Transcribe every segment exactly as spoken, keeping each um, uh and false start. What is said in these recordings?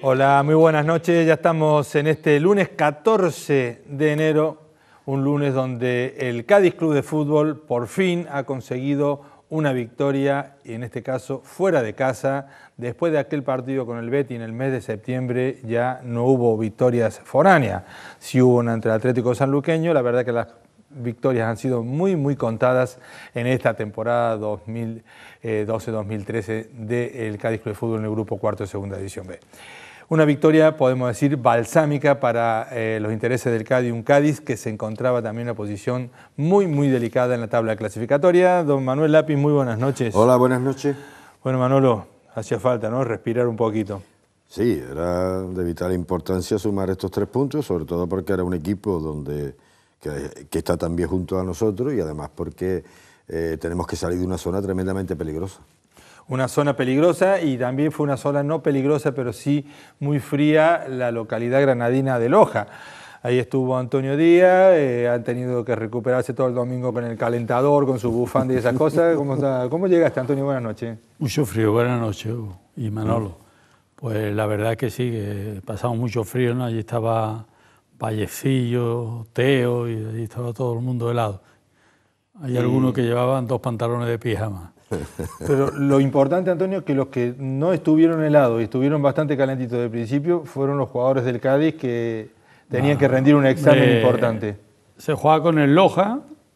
Hola, muy buenas noches. Ya estamos en este lunes catorce de enero, un lunes donde el Cádiz Club de Fútbol por fin ha conseguido una victoria, y en este caso fuera de casa. Después de aquel partido con el Betis en el mes de septiembre ya no hubo victorias foráneas. Sí hubo una entre el Atlético Sanluqueño. La verdad que las victorias han sido muy, muy contadas en esta temporada dos mil doce dos mil trece del Cádiz Club de Fútbol en el grupo cuarto de Segunda División B. Una victoria, podemos decir, balsámica para eh, los intereses del Cádiz, un Cádiz que se encontraba también en una posición muy, muy delicada en la tabla clasificatoria. Don Manuel Lápiz, muy buenas noches. Hola, buenas noches. Bueno, Manolo, hacía falta, ¿no?, respirar un poquito. Sí, era de vital importancia sumar estos tres puntos, sobre todo porque era un equipo donde, que, que está también junto a nosotros, y además porque eh, tenemos que salir de una zona tremendamente peligrosa. Una zona peligrosa, y también fue una zona no peligrosa, pero sí muy fría, la localidad granadina de Loja. Ahí estuvo Antonio Díaz, eh, han tenido que recuperarse todo el domingo con el calentador, con su bufanda y esas cosas. ¿Cómo, está? ¿Cómo llegaste, Antonio? Buenas noches. Mucho frío, buenas noches, Hugo y Manolo. Pues la verdad es que sí, que pasamos mucho frío, ¿no? Allí estaba Vallecillo, Teo, y allí estaba todo el mundo helado. Hay y... algunos que llevaban dos pantalones de pijama. Pero lo importante, Antonio, es que los que no estuvieron helados y estuvieron bastante calentitos de principio fueron los jugadores del Cádiz, que tenían no, que rendir un examen eh, importante. Se jugaba con el Loja,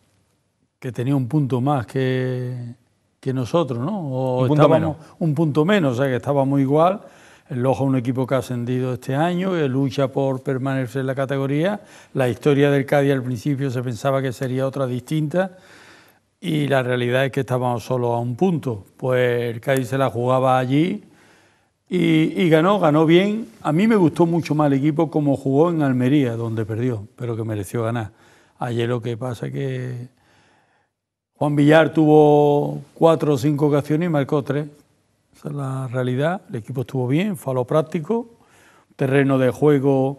que tenía un punto más que, que nosotros, ¿no? O un punto menos. Un punto menos, o sea que estábamos igual. El Loja es un equipo que ha ascendido este año, que lucha por permanecer en la categoría. La historia del Cádiz al principio se pensaba que sería otra distinta, y la realidad es que estábamos solo a un punto. Pues el Cádiz se la jugaba allí y, y ganó, ganó bien. A mí me gustó mucho más el equipo como jugó en Almería, donde perdió, pero que mereció ganar. Ayer lo que pasa es que Juan Villar tuvo cuatro o cinco ocasiones y marcó tres. Esa es la realidad. El equipo estuvo bien, fue a lo práctico, terreno de juego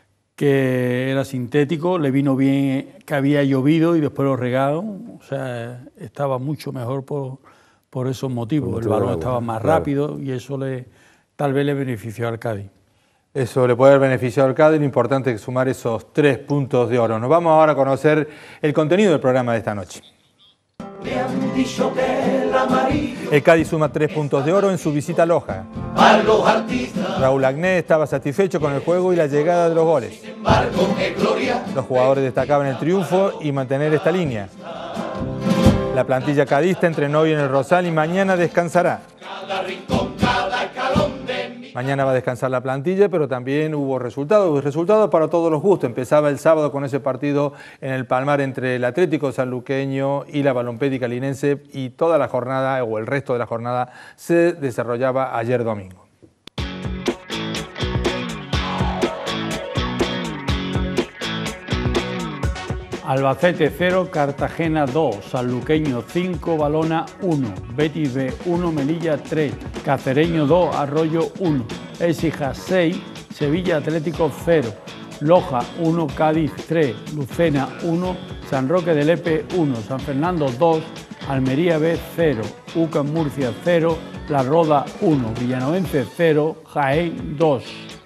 que era sintético, le vino bien que había llovido y después lo regaron, o sea, estaba mucho mejor por, por esos motivos. El balón estaba más claro. rápido, y eso le, tal vez le benefició al Cádiz. Eso le puede haber beneficiado al Cádiz. Lo importante es sumar esos tres puntos de oro. Nos vamos ahora a conocer el contenido del programa de esta noche. El Cádiz suma tres puntos de oro en su visita a Loja. Raúl Agnés estaba satisfecho con el juego y la llegada de los goles. Los jugadores destacaban el triunfo y mantener esta línea. La plantilla cadista entrenó hoy en el Rosal y mañana descansará. Mañana va a descansar la plantilla, pero también hubo resultados, resultados para todos los gustos. Empezaba el sábado con ese partido en el Palmar entre el Atlético Sanluqueño y la Balompédica Linense, y toda la jornada, o el resto de la jornada, se desarrollaba ayer domingo. Albacete cero, Cartagena dos, Sanluqueño cinco, Balona uno, Betis B uno, Melilla tres, Cacereño dos, Arroyo uno, Écija seis, Sevilla Atlético cero, Loja uno, Cádiz tres, Lucena uno, San Roque de Lepe uno, San Fernando dos, Almería B cero, UCAM Murcia cero, La Roda uno, Villanovense cero, Jaén dos.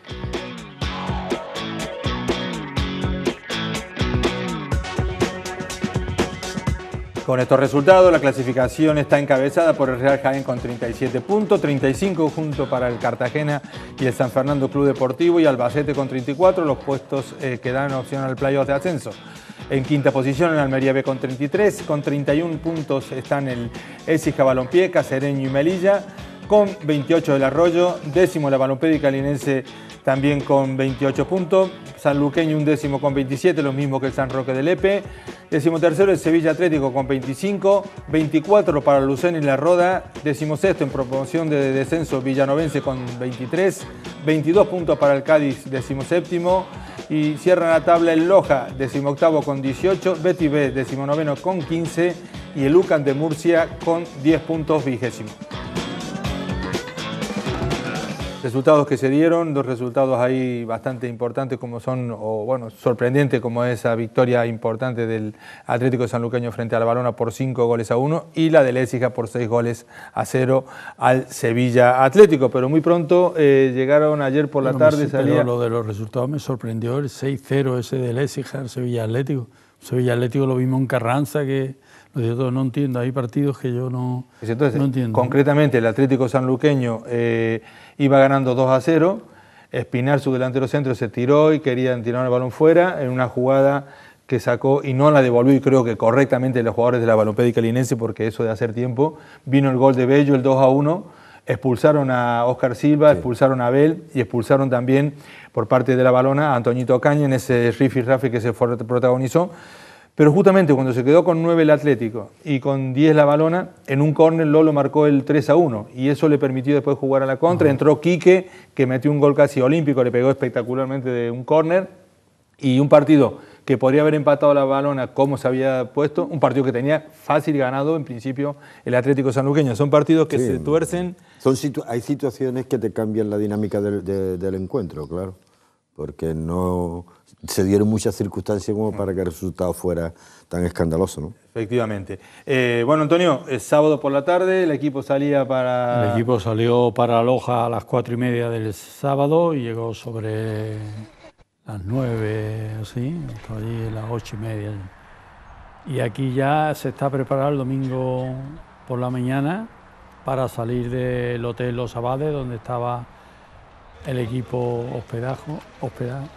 Con estos resultados, la clasificación está encabezada por el Real Jaén con treinta y siete puntos, treinta y cinco junto para el Cartagena y el San Fernando Club Deportivo, y Albacete con treinta y cuatro, los puestos eh, que dan opción al playoff de ascenso. En quinta posición el Almería B con treinta y tres, con treinta y uno puntos están el Écija Balompié, Cacereño y Melilla, con veintiocho el Arroyo, décimo la Balompédica Linense también con veintiocho puntos, Sanluqueño un décimo con veintisiete, lo mismo que el San Roque de Lepe, décimo tercero el Sevilla Atlético con veinticinco, veinticuatro para Lucena y La Roda, décimo sexto en promoción de descenso Villanovense con veintitrés, veintidós puntos para el Cádiz, décimo séptimo, y cierra la tabla el Loja, décimo octavo con dieciocho, Betis B décimo noveno con quince y el UCAM de Murcia con diez puntos, vigésimo. resultados que se dieron, dos resultados ahí bastante importantes como son, o bueno, sorprendentes como esa victoria importante del Atlético Sanluqueño frente al Balona por cinco goles a uno y la del Écija por seis goles a cero al Sevilla Atlético. Pero muy pronto eh, llegaron ayer por la pero tarde. Me, salía... Pero lo de los resultados me sorprendió, el seis cero ese del Écija al Sevilla Atlético. Sevilla Atlético lo vimos en Carranza, que yo no entiendo, hay partidos que yo no, Entonces, no entiendo. Concretamente, el Atlético Sanluqueño eh, iba ganando dos a cero, Espinar, su delantero centro, se tiró y querían tirar el balón fuera en una jugada que sacó y no la devolvió, y creo que correctamente los jugadores de la Balompédica Linense, porque eso de hacer tiempo, vino el gol de Bello, el dos a uno, expulsaron a Óscar Silva, sí. expulsaron a Abel y expulsaron también por parte de la Balona a Antoñito Ocaña en ese rifi-rafi que se protagonizó. Pero justamente cuando se quedó con nueve el Atlético y con diez la Balona, en un córner Lolo marcó el tres a uno y eso le permitió después jugar a la contra. Uh-huh. Entró Quique, que metió un gol casi olímpico, le pegó espectacularmente de un córner, y un partido que podría haber empatado la Balona como se había puesto, un partido que tenía fácil ganado en principio el Atlético Sanluqueño. Son partidos que sí, se tuercen. Son situ hay situaciones que te cambian la dinámica del, de, del encuentro, claro, porque no se dieron muchas circunstancias como para que el resultado fuera tan escandaloso, ¿no? Efectivamente. Eh, bueno, Antonio, es sábado por la tarde, el equipo salía para... El equipo salió para Loja a las cuatro y media del sábado y llegó sobre las nueve, así, hasta allí a las ocho y media. Y aquí ya se está preparado el domingo por la mañana para salir del Hotel Los Abades, donde estaba el equipo hospedajo, hospedado.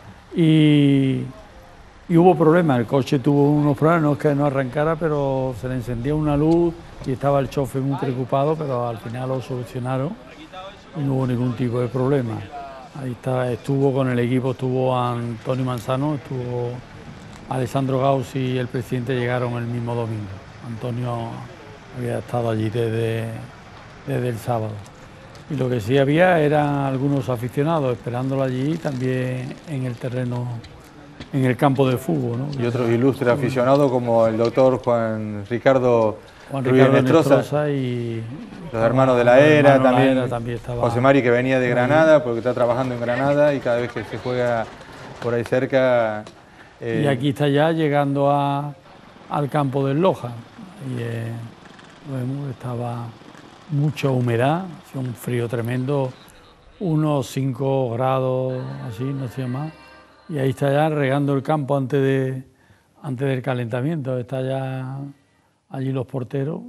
Y, y hubo problemas, el coche tuvo unos problemas, no es que no arrancara, pero se le encendió una luz y estaba el chofer muy preocupado, pero al final lo solucionaron y no hubo ningún tipo de problema. Ahí está, estuvo con el equipo, estuvo Antonio Manzano, estuvo Alessandro Gauss y el presidente llegaron el mismo domingo. Antonio había estado allí desde, desde el sábado. Y lo que sí había eran algunos aficionados esperándolo allí, también en el terreno, en el campo de fútbol, ¿no? Y otros ilustres aficionados como el doctor Juan Ricardo, Juan Ricardo Nestroza y los hermanos de la Era, también, la Era también estaba, José Mari, que venía de Granada porque está trabajando en Granada y cada vez que se juega por ahí cerca... Eh... Y aquí está ya llegando a, al campo del Loja y eh, bueno, estaba... mucha humedad, un frío tremendo, unos cinco grados, así, no sé más. Y ahí está ya regando el campo antes, de, antes del calentamiento, está ya allí los porteros.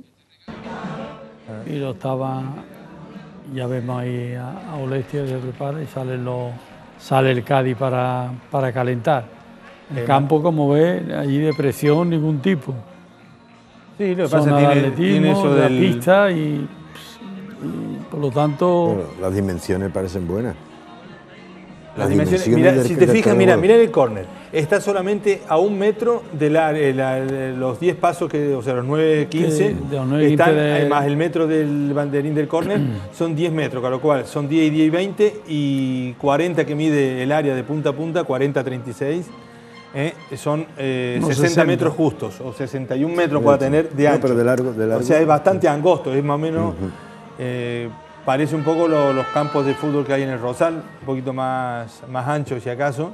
Y lo estaba, ya vemos ahí a, a Olestia que se prepara y salen los, sale el Cádiz para, para calentar. El campo, como ves, allí de presión ningún tipo. Sí, lo que pasa es que tiene, tiene eso de la pista y... Y por lo tanto... Bueno, las dimensiones parecen buenas. Las, las dimensiones, dimensiones mira, si te fijas, mira, mira el córner. Está solamente a un metro de, la, de, la, de los diez pasos, que, o sea, los nueve quince, están, de... además el metro del banderín del córner, son diez metros, con lo cual son diez y diez y veinte, y cuarenta que mide el área de punta a punta, cuarenta a treinta y seis. Eh, son eh, no, sesenta, sesenta metros justos, o sesenta y un metros puede tener de ancho. No, pero de largo, de largo. O sea, es bastante angosto, es más o menos... Uh-huh. Eh, parece un poco lo, los campos de fútbol que hay en el Rosal, un poquito más, más anchos si acaso.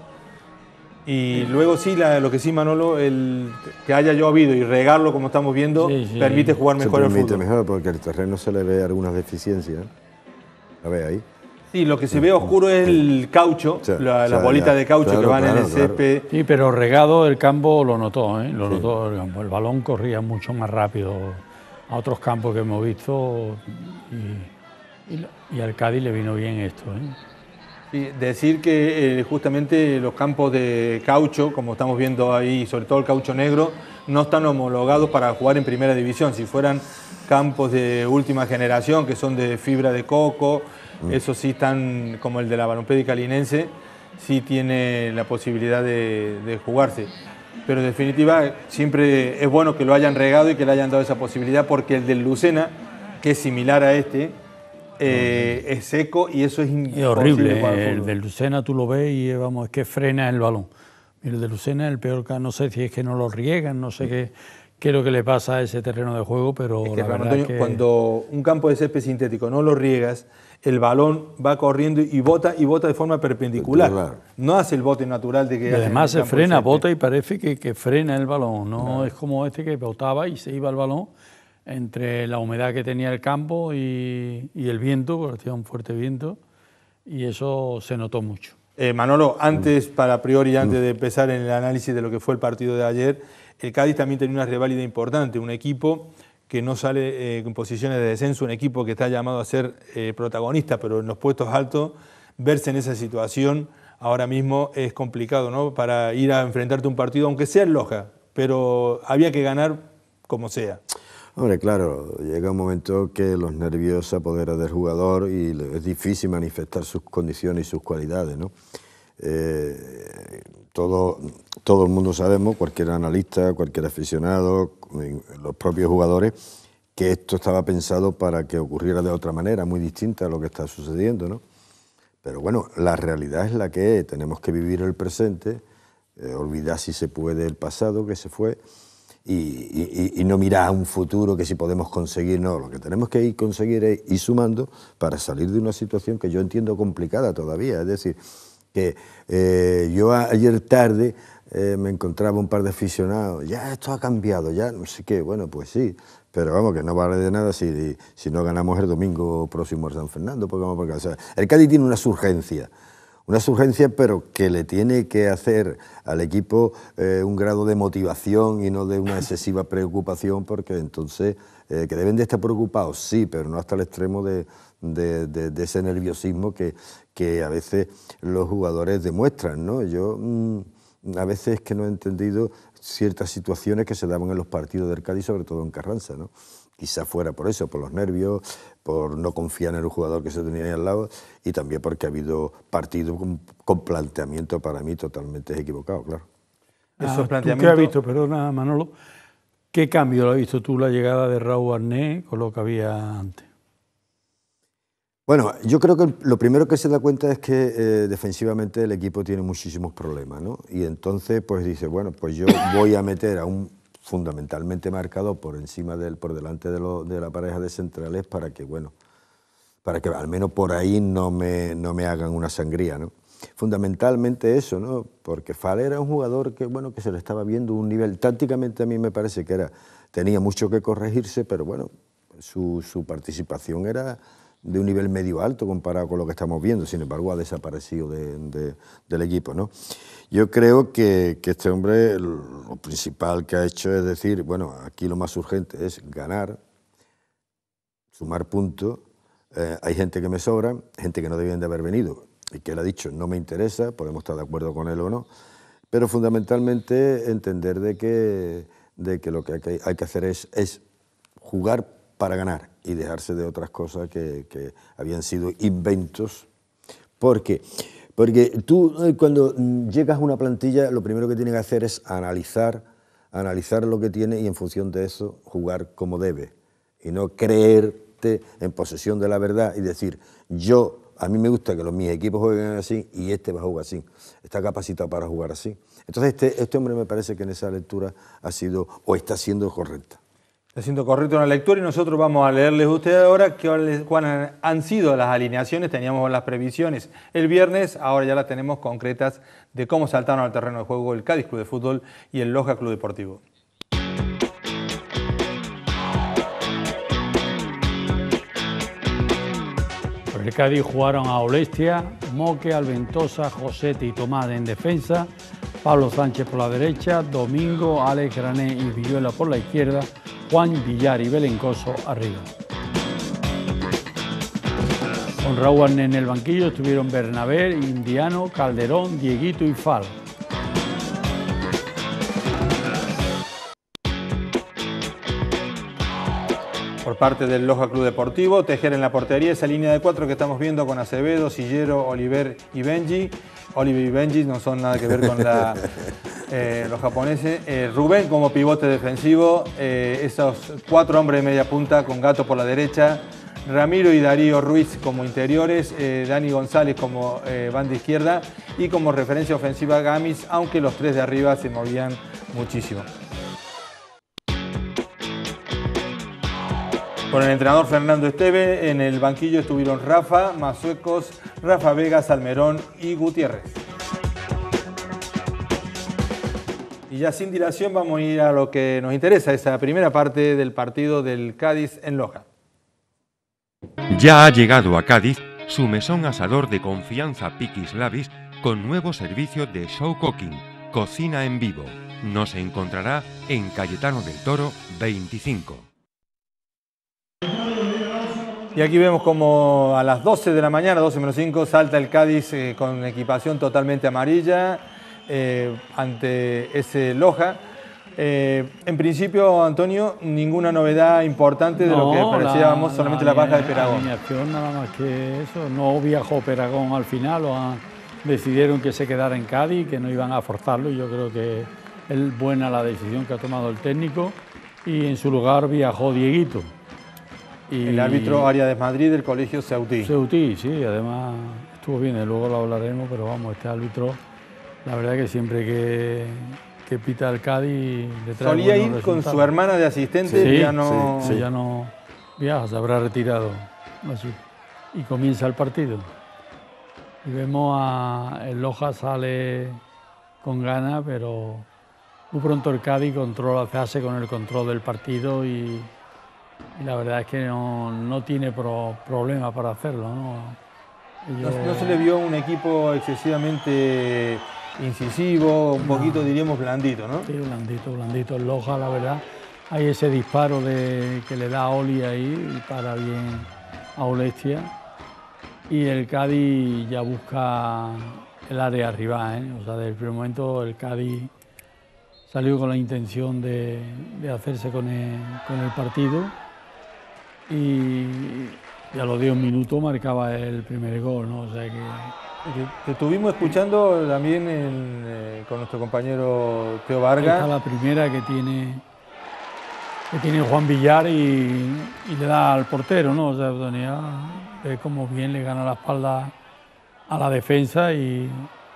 Y sí. Luego sí, la, lo que sí, Manolo, el que haya llovido y regarlo como estamos viendo, sí, sí. permite jugar mejor se el permite fútbol. Mejor porque el terreno se le ve algunas deficiencias. ¿La ve ahí? Sí, lo que se ve oscuro es el caucho, sí, la, la bolita ya, de caucho claro, que van claro, en el césped. Claro. Sí, pero regado el campo lo notó, ¿eh? Lo sí. notó el campo. El balón corría mucho más rápido a otros campos que hemos visto y, y, y al Cádiz le vino bien esto, ¿eh? Sí, decir que eh, justamente los campos de caucho, como estamos viendo ahí, sobre todo el caucho negro, no están homologados para jugar en primera división. Si fueran campos de última generación, que son de fibra de coco, mm. esos sí están, como el de la Balompédica Linense, sí tiene la posibilidad de, de jugarse. Pero en definitiva siempre es bueno que lo hayan regado y que le hayan dado esa posibilidad, porque el del Lucena, que es similar a este, eh, es seco y eso es imposible. Es horrible, para el, el del Lucena tú lo ves y vamos, es que frena el balón. Mira, el de Lucena es el peor caso, no sé si es que no lo riegan, no sé qué, qué es lo que le pasa a ese terreno de juego, pero es que, la verdad Antonio, que... cuando un campo de césped sintético no lo riegas, el balón va corriendo y bota y bota de forma perpendicular. Claro. No hace el bote natural de que... Y además se frena, bota y parece que, que frena el balón. No claro. Es como este que botaba y se iba el balón entre la humedad que tenía el campo y, y el viento, porque hacía un fuerte viento, y eso se notó mucho. Eh, Manolo, antes, para a priori, antes de empezar en el análisis de lo que fue el partido de ayer, el Cádiz también tenía una reválida importante, un equipo que no sale eh, en posiciones de descenso, un equipo que está llamado a ser eh, protagonista, pero en los puestos altos, verse en esa situación ahora mismo es complicado, ¿no? Para ir a enfrentarte a un partido, aunque sea en Loja, pero había que ganar como sea. Hombre, claro, llega un momento que los nervios se apoderan del jugador y es difícil manifestar sus condiciones y sus cualidades, ¿no? Eh, todo, todo el mundo sabemos, cualquier analista, cualquier aficionado, los propios jugadores, que esto estaba pensado para que ocurriera de otra manera, muy distinta a lo que está sucediendo, ¿no? Pero bueno, la realidad es la que es, tenemos que vivir el presente, eh, olvidar si se puede el pasado que se fue, Y, y, y no mirar a un futuro que si podemos conseguir, no, lo que tenemos que ir conseguir es ir sumando para salir de una situación que yo entiendo complicada todavía, es decir, que eh, yo a, ayer tarde eh, me encontraba un par de aficionados, ya esto ha cambiado, ya no sé qué, bueno, pues sí, pero vamos, que no vale de nada si, si no ganamos el domingo próximo al San Fernando, porque vamos, porque, o sea, el Cádiz tiene una surgencia, Una surgencia, pero que le tiene que hacer al equipo eh, un grado de motivación y no de una excesiva preocupación, porque entonces, eh, que deben de estar preocupados, sí, pero no hasta el extremo de, de, de, de ese nerviosismo que, que a veces los jugadores demuestran, ¿no? Yo mmm, a veces que no he entendido ciertas situaciones que se daban en los partidos del Cádiz, sobre todo en Carranza, ¿no? Quizá fuera por eso, por los nervios, por no confiar en el jugador que se tenía ahí al lado y también porque ha habido partidos con, con planteamiento para mí totalmente equivocado, claro. Ah, Esos planteamientos... ¿Tú qué has visto, perdona Manolo, qué cambio lo has visto tú la llegada de Raúl Arnés con lo que había antes? Bueno, yo creo que lo primero que se da cuenta es que eh, defensivamente el equipo tiene muchísimos problemas, ¿no? Y entonces pues dice, bueno, pues yo voy a meter a un fundamentalmente marcado por encima del, por delante de, lo, de la pareja de centrales para que, bueno, para que al menos por ahí no me, no me hagan una sangría, ¿no? Fundamentalmente eso, ¿no? Porque Fall era un jugador que, bueno, que se le estaba viendo un nivel, tácticamente a mí me parece que era, tenía mucho que corregirse, pero bueno, su, su participación era de un nivel medio alto comparado con lo que estamos viendo, sin embargo ha desaparecido de, de, del equipo, ¿no? Yo creo que, que este hombre lo principal que ha hecho es decir, bueno, aquí lo más urgente es ganar, sumar puntos, eh, hay gente que me sobra, gente que no debían de haber venido y que él ha dicho no me interesa, podemos estar de acuerdo con él o no, pero fundamentalmente entender de que, de que lo que hay que, hay que hacer es, es jugar para ganar y dejarse de otras cosas que, que habían sido inventos. ¿Por qué? Porque tú cuando llegas a una plantilla lo primero que tienes que hacer es analizar, analizar lo que tiene y en función de eso jugar como debe. Y no creerte en posesión de la verdad y decir, yo, a mí me gusta que los, mis equipos jueguen así y este va a jugar así. Está capacitado para jugar así. Entonces este, este hombre me parece que en esa lectura ha sido o está siendo correcta. Está siendo correcto en la lectura y nosotros vamos a leerles a ustedes ahora cuáles han sido las alineaciones. Teníamos las previsiones el viernes, ahora ya las tenemos concretas de cómo saltaron al terreno de juego el Cádiz Club de Fútbol y el Loja Club Deportivo. Por el Cádiz jugaron a Olestia, Moque, Alventosa, Josete y Tomás en defensa, Pablo Sánchez por la derecha, Domingo, Alex Grané y Villuela por la izquierda, Juan Villar y Belencoso arriba. Con Raúl Arnés en el banquillo estuvieron Bernabé, Indiano, Calderón, Dieguito y Fall. Por parte del Loja Club Deportivo, Tejer en la portería, esa línea de cuatro que estamos viendo con Acevedo, Sillero, Oliver y Benji. Oliver y Benji no son nada que ver con la, eh, los japoneses. Eh, Rubén como pivote defensivo, eh, esos cuatro hombres de media punta con Gato por la derecha, Ramiro y Darío Ruiz como interiores, eh, Dani González como eh, banda izquierda y como referencia ofensiva Gamis, aunque los tres de arriba se movían muchísimo. Con el entrenador Fernando Esteve, en el banquillo estuvieron Rafa, Mazuecos, Rafa Vega, Salmerón y Gutiérrez. Y ya sin dilación vamos a ir a lo que nos interesa, esa primera parte del partido del Cádiz en Loja. Ya ha llegado a Cádiz su mesón asador de confianza Piquis Labis con nuevo servicio de show cooking, cocina en vivo. Nos encontrará en Cayetano del Toro veinticinco. Y aquí vemos como a las doce de la mañana, doce menos cinco, salta el Cádiz eh, con equipación totalmente amarilla eh, ante ese Loja. Eh, en principio, Antonio, ninguna novedad importante de no, lo que parecíamos, la, solamente la, la baja de Peragón. La nada más que eso, no viajó Peragón al final, o a, decidieron que se quedara en Cádiz, que no iban a forzarlo, y yo creo que es buena la decisión que ha tomado el técnico, y en su lugar viajó Dieguito. Y el árbitro Arias Madrid del colegio Ceutí. Ceutí, sí, además estuvo bien, luego lo hablaremos, pero vamos, este árbitro, la verdad que siempre que, que pita el Cádiz le trae solía ir resultados. Con su hermana de asistente, sí, ya no... Sí, sí. Ya no viaja, se habrá retirado así. Y comienza el partido. Y vemos a el Loja sale con ganas, pero muy pronto el Cádiz controla, se hace con el control del partido y... Y la verdad es que no, no tiene pro, problema para hacerlo, ¿no? Yo... no, no se le vio un equipo excesivamente incisivo, un no. poquito diríamos blandito, ¿no? Sí, blandito, blandito. El Loja, la verdad, hay ese disparo de, que le da a Oli ahí y para bien a Olestia. Y el Cádiz ya busca el área arriba, ¿eh? O sea, desde el primer momento el Cádiz salió con la intención de, de hacerse con el, con el partido. Y, y a los diez minutos marcaba el primer gol, ¿no? O sea que... Te estuvimos escuchando también en, eh, con nuestro compañero Teo Vargas. Esta es la primera que tiene, que tiene Juan Villar y, y le da al portero, ¿no? O sea, tenía, ve como bien le gana la espalda a la defensa y,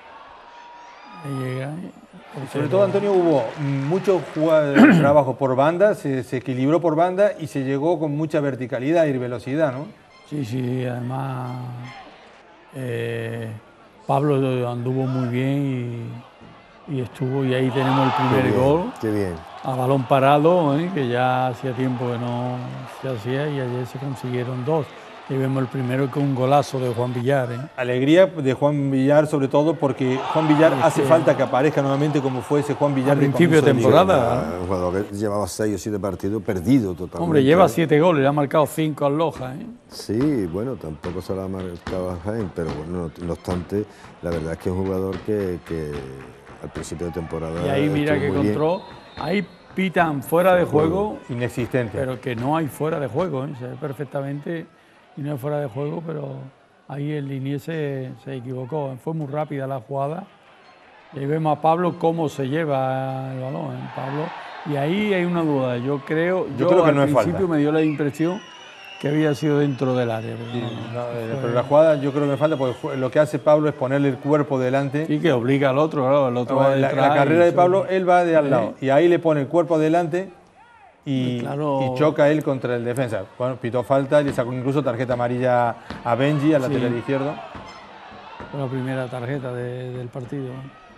y llega... Sobre todo, Antonio, hubo mucho trabajo por banda, se, se equilibró por banda y se llegó con mucha verticalidad y velocidad, ¿no? Sí, sí, además eh, Pablo anduvo muy bien y, y estuvo, y ahí tenemos el primer qué bien, gol. Qué bien. A balón parado, ¿eh? Que ya hacía tiempo que no se hacía y ayer se consiguieron dos. Y vemos el primero con un golazo de Juan Villar. ¿eh? Alegría de Juan Villar, sobre todo porque Juan Villar es hace que... falta que aparezca nuevamente como fue ese Juan Villar. Al principio de temporada. Un jugador que llevaba seis o siete partidos perdido totalmente. Hombre, lleva siete goles, le ha marcado cinco al Loja. ¿eh? Sí, bueno, tampoco se lo ha marcado a Jaén, pero bueno, no, no obstante, la verdad es que es un jugador que, que al principio de temporada. Y ahí mira que encontró, ahí pitan fuera de juego. Inexistente. Pero que no hay fuera de juego, ¿eh? Se ve perfectamente. Y no es fuera de juego, pero ahí el Liniers se, se equivocó. Fue muy rápida la jugada. Y ahí vemos a Pablo cómo se lleva el balón, ¿eh? Pablo. Y ahí hay una duda. Yo creo, yo, yo creo que al no es principio falta. me dio la impresión que había sido dentro del área. Pero, sí, no, no, fue... pero la jugada yo creo que me falta porque lo que hace Pablo es ponerle el cuerpo delante. Sí, que obliga al otro, claro, el otro no, va la, la carrera de Pablo, él va de al lado. ¿Eh? Y ahí le pone el cuerpo delante. Y, claro. y choca él contra el defensa. Bueno, pitó falta, le sacó incluso tarjeta amarilla a Benji, al lateral sí. izquierdo. Fue la primera tarjeta de, del partido.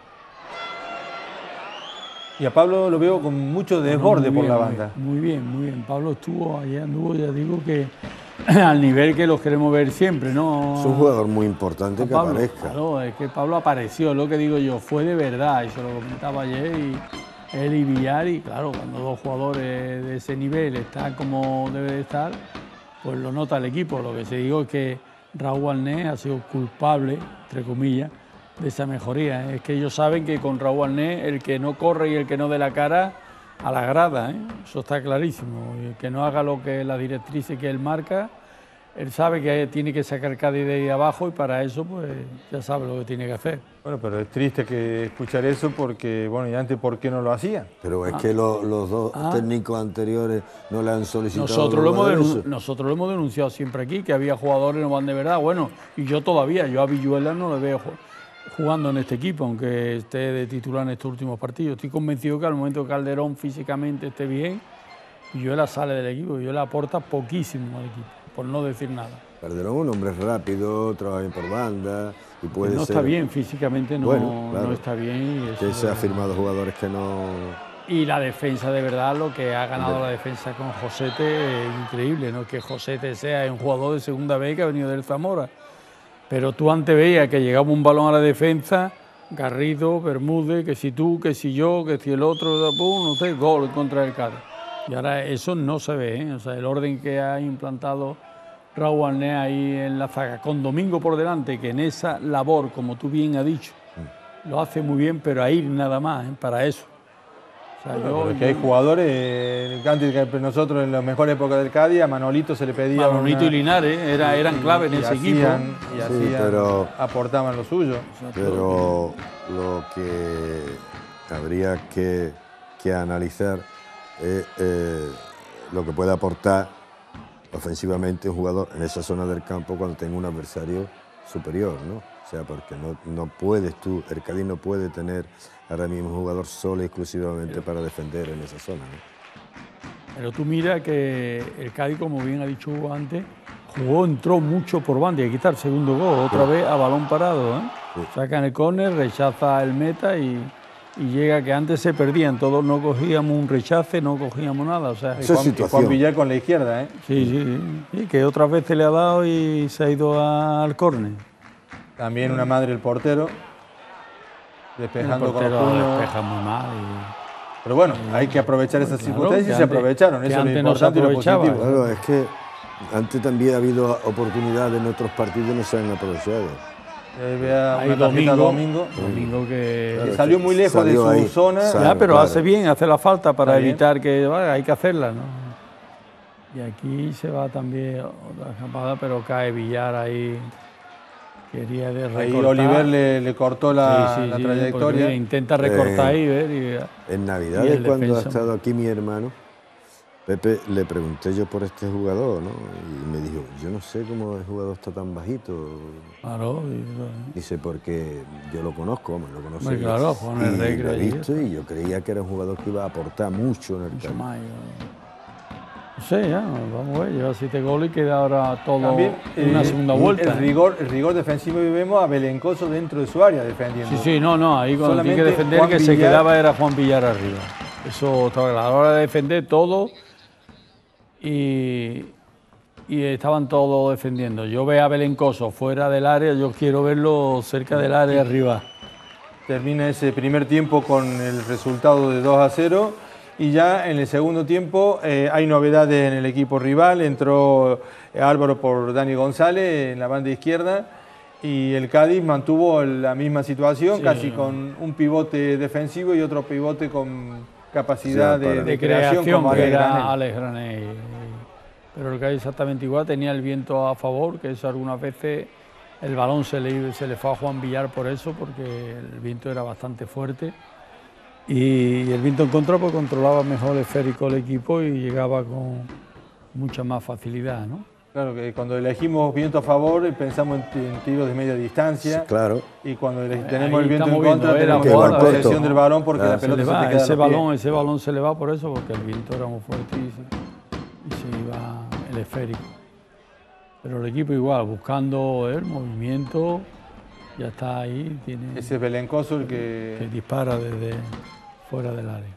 Y a Pablo lo veo con mucho desborde bueno, por la banda. Muy bien, muy bien. Pablo estuvo, ayer anduvo, ya digo que al nivel que los queremos ver siempre, ¿no? Es un jugador muy importante que Pablo, aparezca. Claro, es que Pablo apareció, lo que digo yo, fue de verdad, y se lo comentaba ayer. Y, él y Villar, y claro, cuando dos jugadores de ese nivel están como debe de estar, pues lo nota el equipo. Lo que se digo es que Raúl Alnés ha sido culpable, entre comillas, de esa mejoría. Es que ellos saben que con Raúl Alnés el que no corre y el que no dé la cara a la grada, ¿eh? Eso está clarísimo. Y el que no haga lo que la directriz que él marca, él sabe que tiene que sacar Cádiz de ahí abajo y para eso pues ya sabe lo que tiene que hacer. Bueno, pero es triste que escuchar eso porque, bueno, y antes, ¿por qué no lo hacían? Pero es ah. que lo, los dos ah. técnicos anteriores no le han solicitado... Nosotros lo, hemos nosotros lo hemos denunciado siempre aquí, que había jugadores no van de verdad. Bueno, y yo todavía, yo a Villuela no le veo jugando en este equipo, aunque esté de titular en estos últimos partidos. Estoy convencido que al momento que Calderón físicamente esté bien, Villuela sale del equipo, Villuela aporta poquísimo al equipo, por no decir nada. Calderón, un hombre rápido, trabaja bien por banda y puede no ser... está bien, físicamente no, bueno, claro, no está bien. Y eso que se ha de... firmado jugadores que no... Y la defensa, de verdad, lo que ha ganado la defensa con Josete es increíble, ¿no? Que Josete sea un jugador de segunda B que ha venido del Zamora. Pero tú antes veías que llegaba un balón a la defensa, Garrido, Bermúdez, que si tú, que si yo, que si el otro, pum, no sé, gol en contra del Cádiz. Y ahora eso no se ve, ¿eh? O sea, el orden que ha implantado Raúl Arnés ahí en la zaga, con Domingo por delante, que en esa labor, como tú bien has dicho, lo hace muy bien, pero a ir nada más, ¿eh? Para eso. O sea, Bueno, yo, que hay jugadores, eh, antes que nosotros en las mejores épocas del Cádiz, a Manolito se le pedía... Manolito una, y Linares eran, eran clave en y ese hacían, equipo. Y Sí, hacían, pero- aportaban lo suyo. Pero lo que habría que, que analizar es eh, lo que puede aportar ofensivamente un jugador en esa zona del campo cuando tenga un adversario superior, ¿no? O sea, porque no, no puedes tú, el Cádiz no puede tener ahora mismo un jugador solo y exclusivamente para defender en esa zona, ¿no? Pero tú mira que el Cádiz, como bien ha dicho Hugo antes, jugó, entró mucho por banda y aquí está el segundo gol, otra Sí. vez a balón parado, ¿eh? Sí. Sacan el córner, rechaza el meta y, y llega que antes se perdían, todos no cogíamos un rechace, no cogíamos nada, o sea... Y Esa Juan, y situación. Juan Villar con la izquierda, ¿eh? Sí, sí, sí, sí, que otras veces le ha dado y se ha ido a- al córner. También una madre el portero, El despejando con portero los puños. despeja muy mal y... Pero bueno, hay que aprovechar esas Claro, circunstancias que y se antes- aprovecharon, que eso es lo antes no se importante y lo aprovechaba. positivo. Claro, es que antes también ha habido oportunidades en otros partidos y no se han aprovechado. Eh, vea Hay una tarjeta domingo, domingo, domingo que... que salió muy lejos de Salió su ahí. zona. Sa- Ya, pero claro. hace bien, hace la falta para Está bien. evitar que bueno, hay que hacerla, ¿no? Y aquí se va también otra escapada, pero cae Villar ahí. Quería de recortar. Ahí Oliver le, le cortó la, Sí, sí, la sí, trayectoria. porque, mira, intenta recortar Eh, ahí, ver. Y, En Y Navidades, el cuando ha defensa. estado aquí mi hermano, Pepe, le pregunté yo por este jugador, ¿no? Y me dijo, yo no sé cómo el jugador está tan bajito. claro, y- Dice, porque yo lo conozco, me lo conozco. Hombre, claro, Juan y Enrique lo he allí, visto y yo creía que era un jugador que iba a aportar mucho en el mucho campo. más. yo- No sé, ya, vamos a ver, lleva siete goles y queda ahora todo También una eh, segunda el vuelta. ¿eh? rigor, el rigor defensivo y vemos a Belencoso dentro de su área defendiendo. Sí, sí, no, no, ahí cuando tiene que Solamente defender, Juan que se Villar- quedaba era Juan Villar arriba. Eso estaba claro. A la hora de defender todo y, y estaban todos defendiendo. Yo veo a Belencoso fuera del área, yo quiero verlo cerca del área arriba. Termina ese primer tiempo con el resultado de dos a cero y ya en el segundo tiempo eh, hay novedades en el equipo rival. Entró eh, Álvaro por Dani González en la banda izquierda y el Cádiz mantuvo la misma situación, Sí. casi con un pivote defensivo y otro pivote con capacidad Sí, de, para- de De creación, creación, como que Alex era Granel. Alex Granel. Pero el Cádiz exactamente igual, tenía el viento a favor, que eso algunas veces el balón se le, se le fue a Juan Villar por eso, porque el viento era bastante fuerte. Y el viento en contra pues controlaba mejor el esférico el equipo y llegaba con mucha más facilidad, ¿no? Claro que cuando elegimos viento a favor eh, pensamos en, en tiros de media distancia. Sí, claro. Y cuando ele- tenemos Ahí el viento en estamos viendo, contra, era tenemos Que la va corto. posesión del balón porque Claro. la Se pelota le se, va, te queda en ese los pies. balón, ese balón se le va por eso, porque el viento era muy fuerte y se, y se iba el esférico. Pero el equipo igual, buscando el movimiento, ya está ahí, tiene Ese es Belencoso el que que... dispara desde fuera del área.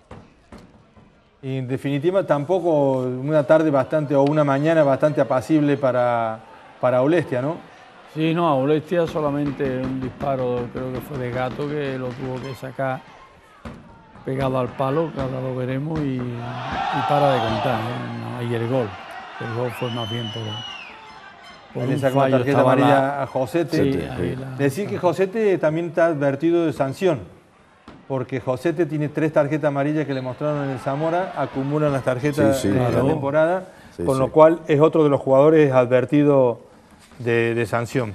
Y en definitiva tampoco una tarde bastante o una mañana bastante apacible para, para Olestia, ¿no? Sí, no, a Olestia solamente un disparo, creo que fue de Gato, que lo tuvo que sacar pegado al palo, que ahora lo veremos, y, y para de contar, ¿eh? No, y el gol. El gol fue más bien por, por Ahí le un sacó una fallo. tarjeta Estaba amarilla la- a Josete. Sí, Sí, ahí la- Decir que Josete también está advertido de sanción, porque Josete tiene tres tarjetas amarillas que le mostraron en el Zamora, acumulan las tarjetas Sí, sí, de la claro. temporada, Sí, con sí. lo cual es otro de los jugadores advertido de, de sanción.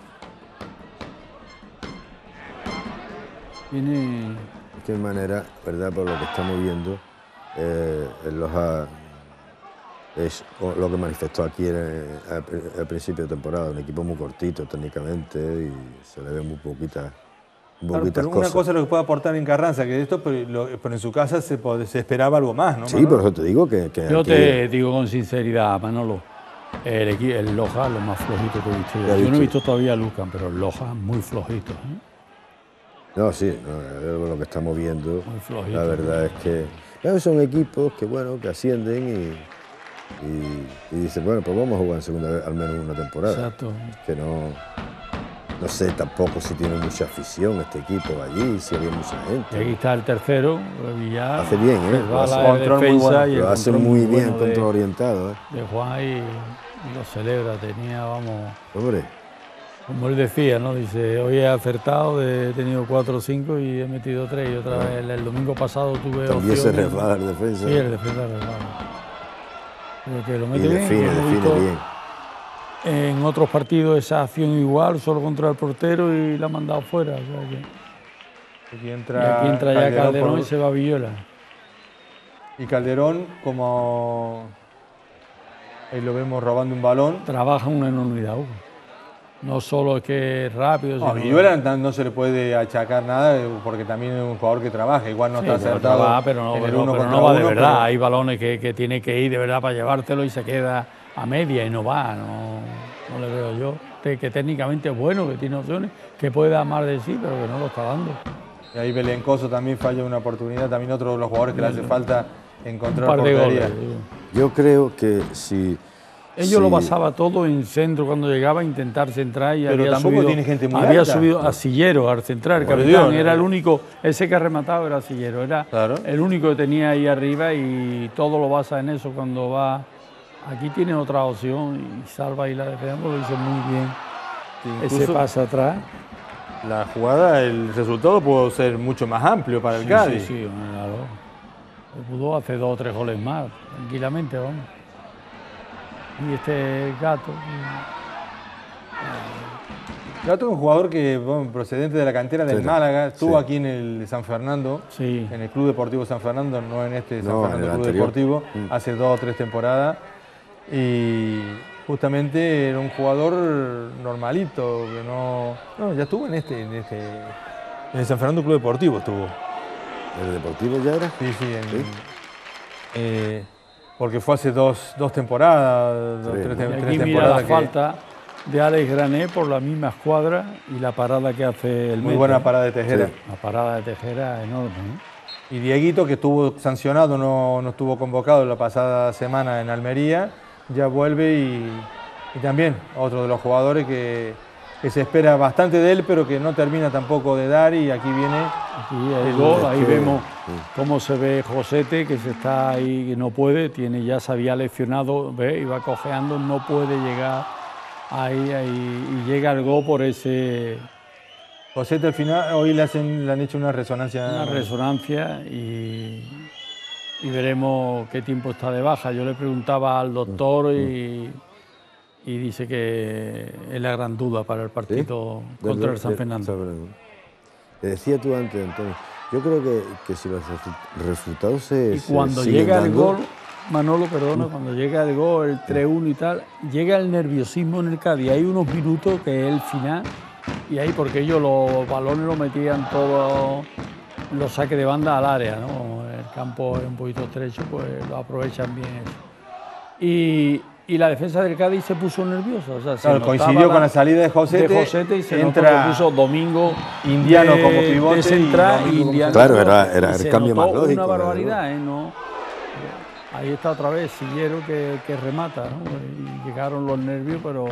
Tiene... De cualquier manera, ¿verdad? Por lo que estamos viendo, eh, él los ha- es o- lo que manifestó aquí en el- al, al principio de temporada, un equipo muy cortito técnicamente y se le ve muy poquita Claro, pero una cosa es lo que puede aportar en Carranza, que esto, pero, lo, pero en su casa se, se esperaba algo más, ¿no? Sí, Manolo? Por eso te digo que... que yo aquí... te digo con sinceridad, Manolo, el, el Loja lo más flojito que he visto yo. Yo no he visto todavía a Lucan, pero el Loja muy flojito, ¿eh? No, sí, no, lo que estamos viendo, flojito, la verdad es que claro, son equipos que, bueno, que ascienden y, y, y dicen, bueno, pues vamos a jugar en segunda vez al menos una temporada. Exacto. Que no... No sé tampoco si tiene mucha afición este equipo allí, si había mucha gente. Y aquí está el tercero, Villar. Hace bien, ¿eh? Lo hace, control muy bueno. y lo hace muy bien, bueno control orientado. ¿eh? De Juan y, y lo celebra, tenía, vamos... Hombre. Como él decía, ¿no? Dice, hoy he acertado, he tenido cuatro o cinco y he metido tres. Y otra vez, el, el domingo pasado tuve También opción, se resbala el defensa. Sí, el defensa resbala. Pero que lo mete y bien. define, define visto, bien. En otros partidos esa acción igual, solo contra el portero y la ha mandado fuera. O sea que... Aquí entra, y aquí entra Calderón ya Calderón por... y se va Villola. Y Calderón, como ahí lo vemos robando un balón. Trabaja una enormidad, Hugo. No solo es que es rápido. No, a Villola no se le puede achacar nada porque también es un jugador que trabaja. Igual no sí, está acertado. Trabaja, pero no, en el pero, uno pero contra no va de uno, verdad. Pero... Hay balones que, que tiene que ir de verdad para llevártelo y se queda a media y no va. No, no le veo yo. Que, que técnicamente es bueno, que tiene opciones, que puede dar más de sí, pero que no lo está dando. Y ahí Belencoso también falla una oportunidad. También otro de los jugadores que le hace falta encontrar un par de portería. goles. Yo creo que si... Ellos sí. lo basaba todo en centro cuando llegaba a intentar centrar y pero había tampoco subido, tiene gente muy había alta. subido a Sillero al centrar, el Por capitán, Dios, era no. el único, ese que ha rematado era Sillero, era claro. el único que tenía ahí arriba y todo lo basa en eso cuando va. Aquí tiene otra opción y salva y la defensa lo dice muy bien. Sí, ese pasa atrás. La jugada, el resultado pudo ser mucho más amplio para el sí, Cádiz. Sí, sí, claro. Pudo hacer dos o tres goles más, tranquilamente, vamos. Y este Gato. Gato es un jugador que, bueno, procedente de la cantera del sí, Málaga, estuvo sí. aquí en el San Fernando, sí. en el Club Deportivo San Fernando, no en este San no, Fernando Club anterior. Deportivo, mm. hace dos o tres temporadas. Y justamente era un jugador normalito, que no... No, ya estuvo en este, en este... En el San Fernando Club Deportivo estuvo. ¿En el Deportivo ya era? Sí, sí. En, ¿Sí? Eh, porque fue hace dos, dos temporadas, dos, sí. tres, y aquí tres mira temporadas. La que... falta de Alex Grané por la misma escuadra y la parada que hace el Muy meta. buena parada de Tejera. Sí. La parada de Tejera enorme, ¿no? Y Dieguito, que estuvo sancionado, no, no estuvo convocado la pasada semana en Almería, ya vuelve y, y también otro de los jugadores que, que se espera bastante de él, pero que no termina tampoco de dar y aquí viene... Aquí el gol, ahí vemos cómo se ve Josete, que se está ahí, que no puede, tiene, ya se había lesionado, ve, iba cojeando, no puede llegar ahí, ahí y llega el gol por ese... Josete al final, hoy le, hacen, le han hecho una resonancia. Una resonancia y, y veremos qué tiempo está de baja. Yo le preguntaba al doctor y, y dice que es la gran duda para el partido ¿Sí? contra de, el San de, Fernando. Te decía tú antes, Antonio, yo creo que, que si los resultados se Y cuando se llega el dando, gol, Manolo, perdona, cuando llega el gol, el tres uno y tal, llega el nerviosismo en el Cádiz. Hay unos minutos que es el final. Y ahí, porque ellos los balones los metían todos los saques de banda al área, ¿no? El campo es un poquito estrecho, pues lo aprovechan bien eso. Y, y la defensa del Cádiz se puso nerviosa. O sea, se claro, coincidió la, con la salida de Josete. De Josete y se entra puso Domingo Indiano de, como pivote. De central y Indiano. Claro, era, era el cambio más lógico. Una barbaridad, ¿eh? No, ahí está otra vez Sillero que, que remata, ¿no? Y llegaron los nervios, pero...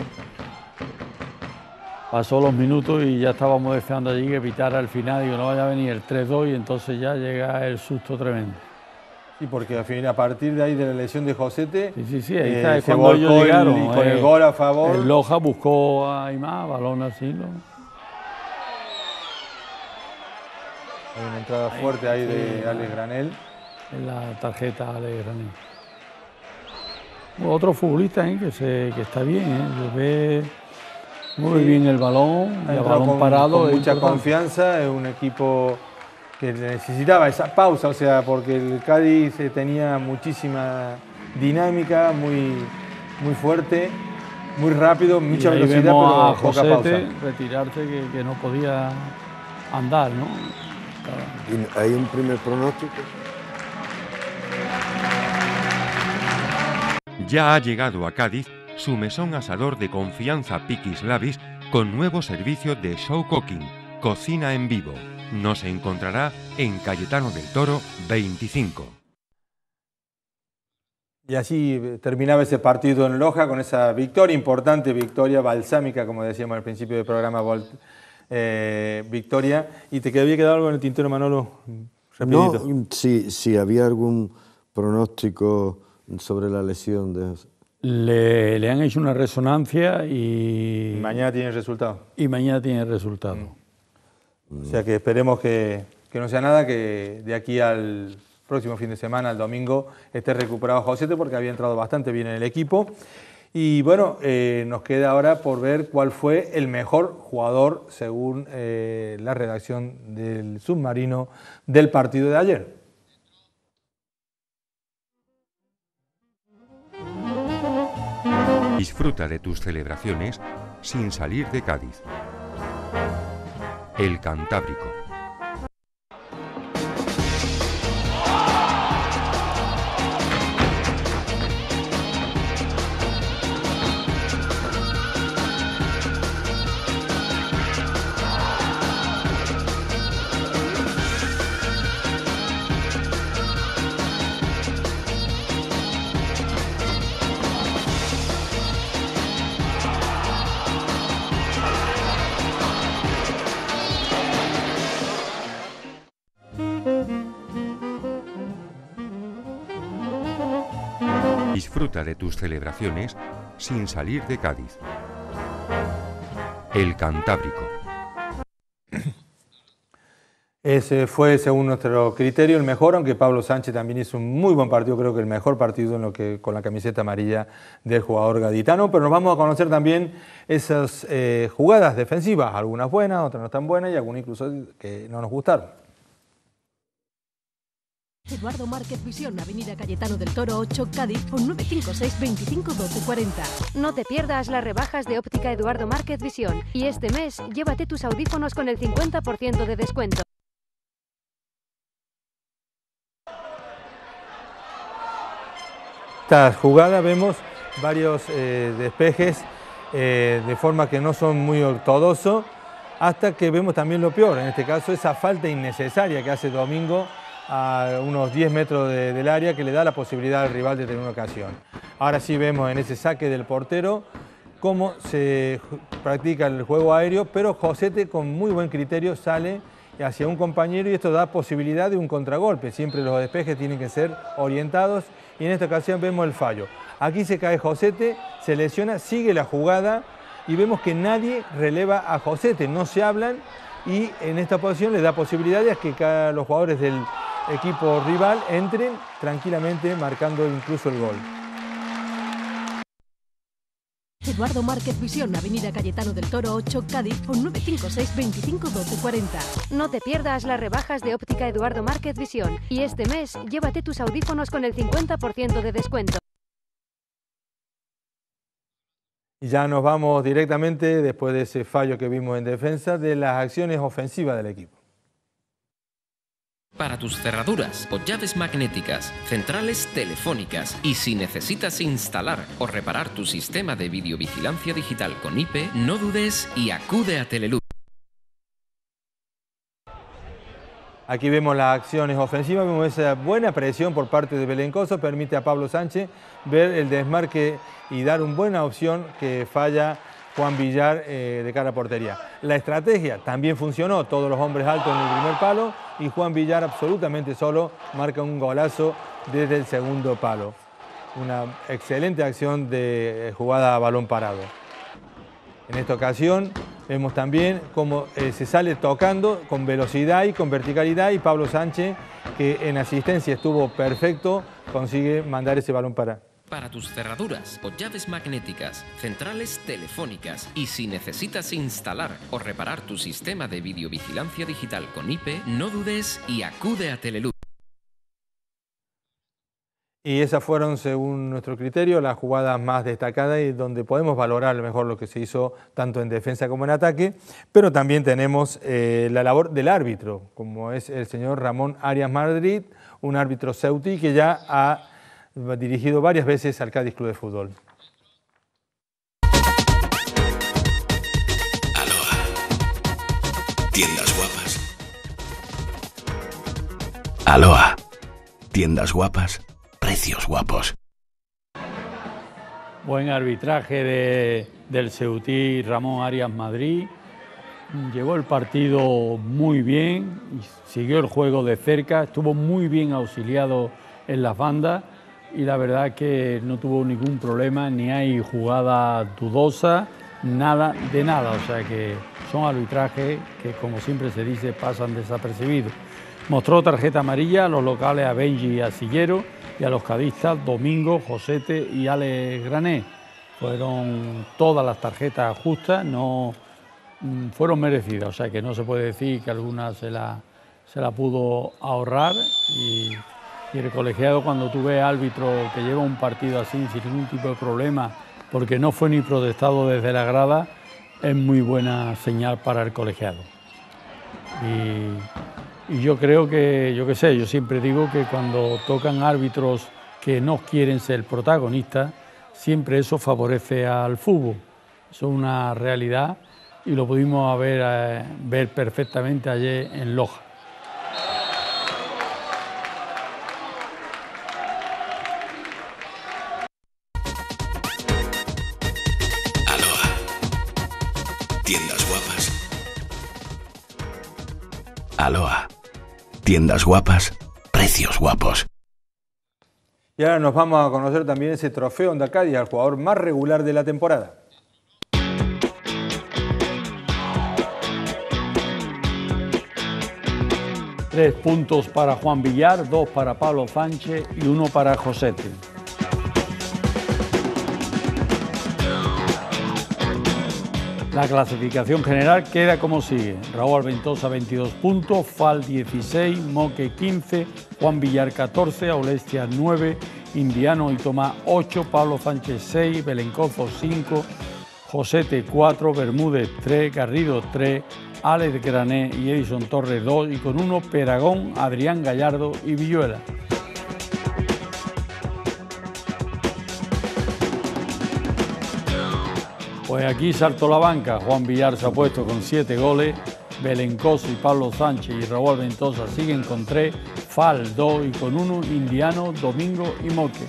Pasó los minutos y ya estábamos deseando allí que pitara al final y que no vaya a venir el tres dos y entonces ya llega el susto tremendo. Sí, porque al fin, a partir de ahí de la lesión de Josete, sí, sí, sí, ahí eh, está, es se cuando ellos llegaron. El, y con eh, el gol a favor. El Loja buscó a Aymá, balón así. ¿no? Hay una entrada ahí, fuerte ahí sí, de Alex Granel. En la tarjeta Alex Granel. Otro futbolista ¿eh? que, se, que está bien, ¿eh? Se ve... Muy bien el balón, el balón con, parado. Con mucha confianza, es un equipo que necesitaba esa pausa, o sea, porque el Cádiz tenía muchísima dinámica, muy, muy fuerte, muy rápido, mucha y ahí velocidad, vemos pero a poca Josete pausa. retirarse que, que no podía andar, ¿no? ¿Y ¿Hay un primer pronóstico? Ya ha llegado a Cádiz su mesón asador de confianza Piquis Lavis con nuevo servicio de show cooking, cocina en vivo. Nos encontrará en Cayetano del Toro veinticinco. Y así terminaba ese partido en Loja con esa victoria, importante victoria balsámica, como decíamos al principio del programa, eh, victoria. ¿Y te había quedado algo en el tintero, Manolo? Rapidito. No, si, si había algún pronóstico sobre la lesión de... Le, le han hecho una resonancia y... Mañana tiene el resultado. Y mañana tiene el resultado. Mm. O sea que esperemos que, que no sea nada, que de aquí al próximo fin de semana, el domingo, esté recuperado Josete, porque había entrado bastante bien en el equipo. Y bueno, eh, nos queda ahora por ver cuál fue el mejor jugador según eh, la redacción del Submarino del partido de ayer. Disfruta de tus celebraciones sin salir de Cádiz. El Cantábrico. Disfruta de tus celebraciones sin salir de Cádiz. El Cantábrico. Ese fue, según nuestro criterio, el mejor, aunque Pablo Sánchez también hizo un muy buen partido, creo que el mejor partido en lo que, con la camiseta amarilla del jugador gaditano. Pero nos vamos a conocer también esas eh, jugadas defensivas, algunas buenas, otras no tan buenas y algunas incluso que no nos gustaron. Eduardo Márquez Visión, Avenida Cayetano del Toro ocho, Cádiz, con nueve cinco seis, veinticinco, doce, cuarenta. No te pierdas las rebajas de óptica Eduardo Márquez Visión y este mes llévate tus audífonos con el cincuenta por ciento de descuento. Esta jugada vemos varios eh, despejes eh, de forma que no son muy ortodoxos, hasta que vemos también lo peor, en este caso esa falta innecesaria que hace Domingo a unos diez metros de, del área, que le da la posibilidad al rival de tener una ocasión. Ahora sí vemos en ese saque del portero cómo se practica el juego aéreo, pero Josete con muy buen criterio sale hacia un compañero y esto da posibilidad de un contragolpe. Siempre los despejes tienen que ser orientados y en esta ocasión vemos el fallo. Aquí se cae Josete, se lesiona, sigue la jugada y vemos que nadie releva a Josete, no se hablan y en esta posición le da posibilidades que cada, los jugadores del equipo rival entren tranquilamente marcando incluso el gol. Eduardo Márquez Visión, Avenida Cayetano del Toro ocho, Cádiz, con nueve cinco seis, veinticinco, doce, cuarenta. No te pierdas las rebajas de óptica Eduardo Márquez Visión y este mes llévate tus audífonos con el cincuenta por ciento de descuento. Y ya nos vamos directamente, después de ese fallo que vimos en defensa, de las acciones ofensivas del equipo. Para tus cerraduras o llaves magnéticas, centrales telefónicas y si necesitas instalar o reparar tu sistema de videovigilancia digital con I P, no dudes y acude a Teleluz. Aquí vemos las acciones ofensivas, vemos esa buena presión por parte de Belencoso, permite a Pablo Sánchez ver el desmarque y dar una buena opción que falla Juan Villar eh, de cara a portería. La estrategia también funcionó, todos los hombres altos en el primer palo y Juan Villar absolutamente solo marca un golazo desde el segundo palo. Una excelente acción de jugada a balón parado. En esta ocasión vemos también cómo eh, se sale tocando con velocidad y con verticalidad y Pablo Sánchez, que en asistencia estuvo perfecto, consigue mandar ese balón para... Para tus cerraduras o llaves magnéticas, centrales telefónicas y si necesitas instalar o reparar tu sistema de videovigilancia digital con I P, no dudes y acude a Teleluz. Y esas fueron, según nuestro criterio, las jugadas más destacadas y donde podemos valorar a lo mejor lo que se hizo tanto en defensa como en ataque, pero también tenemos eh, la labor del árbitro, como es el señor Ramón Arias Madrid, un árbitro ceutí que ya ha dirigido varias veces al Cádiz Club de Fútbol. Aloha. Tiendas guapas. Aloha. Tiendas guapas. Precios guapos. Buen arbitraje de, del ceutí Ramón Arias Madrid. Llevó el partido muy bien, y siguió el juego de cerca, estuvo muy bien auxiliado en las bandas y la verdad que no tuvo ningún problema, ni hay jugada dudosa, nada de nada. O sea que son arbitrajes que, como siempre se dice, pasan desapercibidos. Mostró tarjeta amarilla a los locales, a Benji y a Sillero, y a los cadistas Domingo, Josete y Ale Grané. Fueron todas las tarjetas justas, no fueron merecidas, o sea que no se puede decir que alguna se la, se la pudo ahorrar. Y, y el colegiado, cuando tú ves árbitro que lleva un partido así sin ningún tipo de problema, porque no fue ni protestado desde la grada, es muy buena señal para el colegiado. Y, Y yo creo que, yo qué sé, yo siempre digo que cuando tocan árbitros que no quieren ser protagonistas, siempre eso favorece al fútbol. Eso es una realidad y lo pudimos ver, eh, ver perfectamente ayer en Loja. Aloha. Tiendas guapas. Aloha. Tiendas guapas, precios guapos. Y ahora nos vamos a conocer también ese trofeo Onda Cádiz al jugador más regular de la temporada. Tres puntos para Juan Villar, dos para Pablo Sánchez y uno para Josete. La clasificación general queda como sigue: Raúl Alventosa veintidós puntos, Fal dieciséis, Moque quince, Juan Villar catorce, Aulestia nueve, Indiano y Tomás ocho, Pablo Sánchez seis, Belencozo cinco, Josete cuatro, Bermúdez tres, Garrido tres, Alex Grané y Edison Torres dos, y con uno Peragón, Adrián Gallardo y Villuela. Pues aquí saltó la banca. Juan Villar se ha puesto con siete goles, Belencoso y Pablo Sánchez y Raúl Alventosa siguen con tres, Fal dos y con uno Indiano, Domingo y Moque.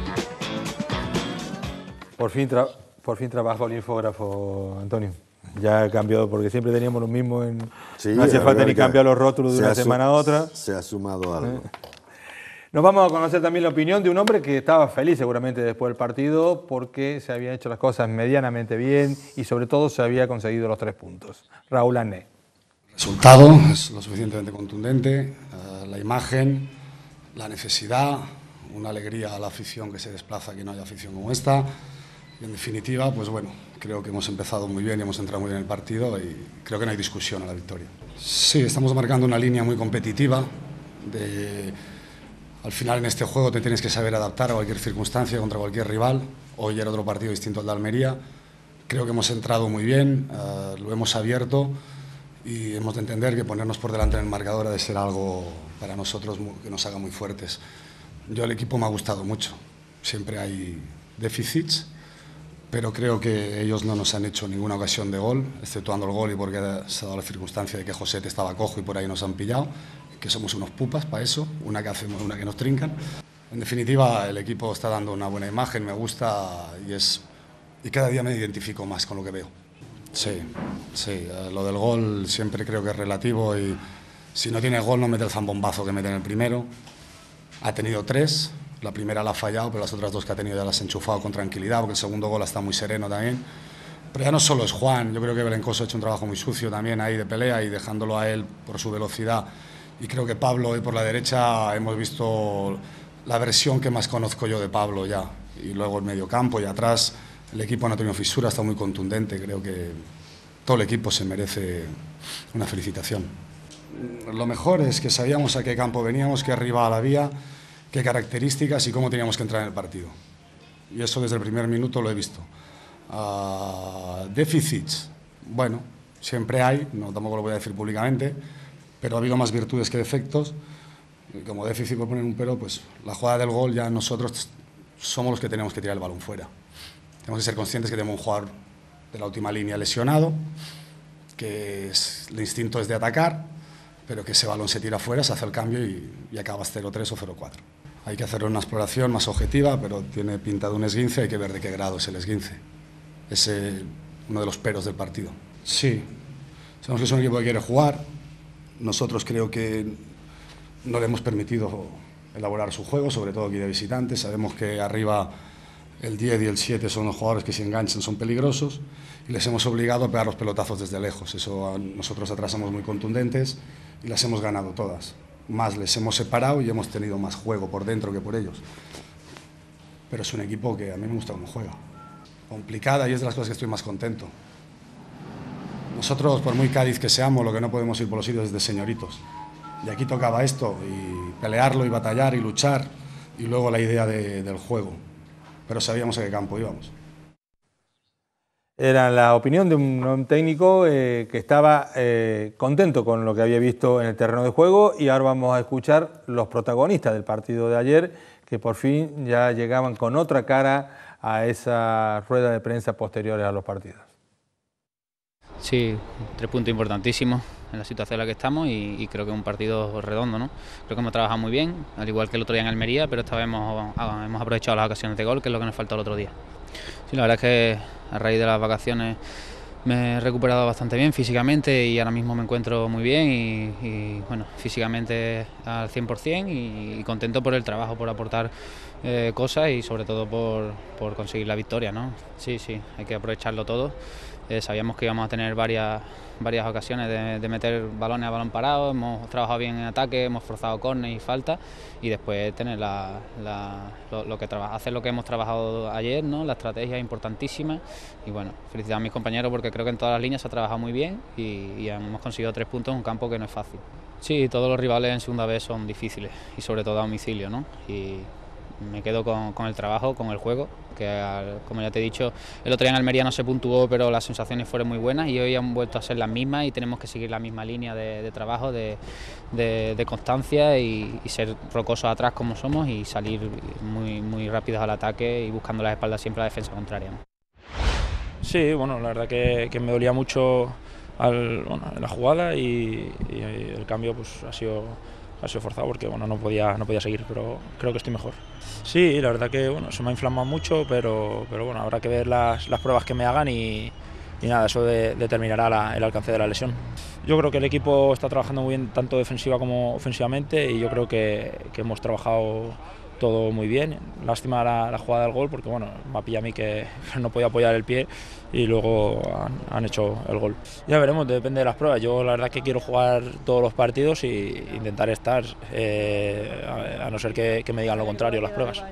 Por fin, tra por fin trabajó el infógrafo, Antonio. Ya ha cambiado, porque siempre teníamos lo mismo. En... Sí, no hacía falta ni cambiar los rótulos de una semana a otra. Se ha sumado algo. ¿Eh? Nos vamos a conocer también la opinión de un hombre que estaba feliz seguramente después del partido porque se habían hecho las cosas medianamente bien y sobre todo se había conseguido los tres puntos. Raúl Ané. El resultado es lo suficientemente contundente, uh, la imagen, la necesidad, una alegría a la afición que se desplaza, que no haya afición como esta. Y en definitiva, pues bueno, creo que hemos empezado muy bien y hemos entrado muy bien en el partido y creo que no hay discusión a la victoria. Sí, estamos marcando una línea muy competitiva de... Al final en este juego te tienes que saber adaptar a cualquier circunstancia contra cualquier rival. Hoy era otro partido distinto al de Almería. Creo que hemos entrado muy bien, uh, lo hemos abierto y hemos de entender que ponernos por delante en el marcador ha de ser algo para nosotros muy, que nos haga muy fuertes. Yo el equipo me ha gustado mucho. Siempre hay déficits, pero creo que ellos no nos han hecho ninguna ocasión de gol, exceptuando el gol y porque se ha dado la circunstancia de que Josete estaba cojo y por ahí nos han pillado, que somos unos pupas para eso, una que hacemos, una que nos trincan. En definitiva, el equipo está dando una buena imagen, me gusta y, es, y cada día me identifico más con lo que veo. Sí, sí, lo del gol siempre creo que es relativo y si no tiene gol no mete el zambombazo que mete en el primero. Ha tenido tres, la primera la ha fallado, pero las otras dos que ha tenido ya las ha enchufado con tranquilidad, porque el segundo gol está muy sereno también. Pero ya no solo es Juan, yo creo que Belencoso ha hecho un trabajo muy sucio también ahí de pelea y dejándolo a él por su velocidad. Y creo que Pablo hoy por la derecha hemos visto la versión que más conozco yo de Pablo ya. Y luego el mediocampo y atrás el equipo no ha tenido fisura, está muy contundente. Creo que todo el equipo se merece una felicitación. Lo mejor es que sabíamos a qué campo veníamos, qué rival había qué características y cómo teníamos que entrar en el partido. Y eso desde el primer minuto lo he visto. Uh, déficits, bueno, siempre hay, no tampoco lo voy a decir públicamente, pero ha habido más virtudes que defectos. Y como déficit, por poner un pero, pues la jugada del gol ya nosotros somos los que tenemos que tirar el balón fuera. Tenemos que ser conscientes que tenemos un jugador de la última línea lesionado, que es, el instinto es de atacar, pero que ese balón se tira fuera, se hace el cambio y, y acabas cero tres o cero cuatro. Hay que hacer una exploración más objetiva, pero tiene pinta de un esguince, hay que ver de qué grado es el esguince. Es eh, uno de los peros del partido. Sí, sabemos que es un equipo que quiere jugar. Nosotros creo que no le hemos permitido elaborar su juego, sobre todo aquí de visitantes. Sabemos que arriba el diez y el siete son los jugadores que si enganchan son peligrosos y les hemos obligado a pegar los pelotazos desde lejos. Eso a nosotros atrás somos muy contundentes y las hemos ganado todas. Más les hemos separado y hemos tenido más juego por dentro que por ellos. Pero es un equipo que a mí me gusta cómo juega. Complicada y es de las cosas que estoy más contento. Nosotros, por muy Cádiz que seamos, lo que no podemos ir por los sitios es de señoritos. Y aquí tocaba esto, y pelearlo y batallar y luchar, y luego la idea de, del juego. Pero sabíamos a qué campo íbamos. Era la opinión de un técnico eh, que estaba eh, contento con lo que había visto en el terreno de juego, y ahora vamos a escuchar los protagonistas del partido de ayer, que por fin ya llegaban con otra cara a esa rueda de prensa posteriores a los partidos. Sí, tres puntos importantísimos en la situación en la que estamos y, y creo que es un partido redondo, ¿no? Creo que hemos trabajado muy bien, al igual que el otro día en Almería, pero esta vez hemos, hemos aprovechado las ocasiones de gol, que es lo que nos faltó el otro día. Sí, la verdad es que a raíz de las vacaciones me he recuperado bastante bien físicamente y ahora mismo me encuentro muy bien y, y bueno, físicamente al cien por cien y, y contento por el trabajo, por aportar eh, cosas y sobre todo por, por conseguir la victoria, ¿no? Sí, sí, hay que aprovecharlo todo. Eh, sabíamos que íbamos a tener varias, varias ocasiones de, de meter balones a balón parado, hemos trabajado bien en ataque, hemos forzado córner y falta y después tener la, la, lo, lo que hacer lo que hemos trabajado ayer, ¿no? La estrategia es importantísima y bueno, felicitar a mis compañeros porque creo que en todas las líneas se ha trabajado muy bien y, y hemos conseguido tres puntos en un campo que no es fácil. Sí, todos los rivales en segunda vez son difíciles y sobre todo a domicilio, ¿no? Y me quedo con, con el trabajo, con el juego, que al, como ya te he dicho, el otro día en Almería no se puntuó, pero las sensaciones fueron muy buenas y hoy han vuelto a ser las mismas y tenemos que seguir la misma línea de, de trabajo, de, de, de constancia y, y ser rocosos atrás como somos y salir muy, muy rápidos al ataque y buscando las espaldas siempre a la defensa contraria, ¿no? Sí, bueno, la verdad que, que me dolía mucho al, bueno, en la jugada y, y el cambio pues ha sido... ha sido forzado porque bueno, no podía, no podía seguir, pero creo que estoy mejor. Sí, la verdad que bueno, se me ha inflamado mucho, pero, pero bueno, habrá que ver las, las pruebas que me hagan y, y nada, eso de, determinará la, el alcance de la lesión. Yo creo que el equipo está trabajando muy bien, tanto defensiva como ofensivamente, y yo creo que, que hemos trabajado todo muy bien. Lástima la, la jugada del gol porque bueno, me ha pillado a mí que no podía apoyar el pie y luego han, han hecho el gol. Ya veremos, depende de las pruebas. Yo la verdad que quiero jugar todos los partidos e intentar estar, eh, a, a no ser que, que me digan lo contrario las pruebas.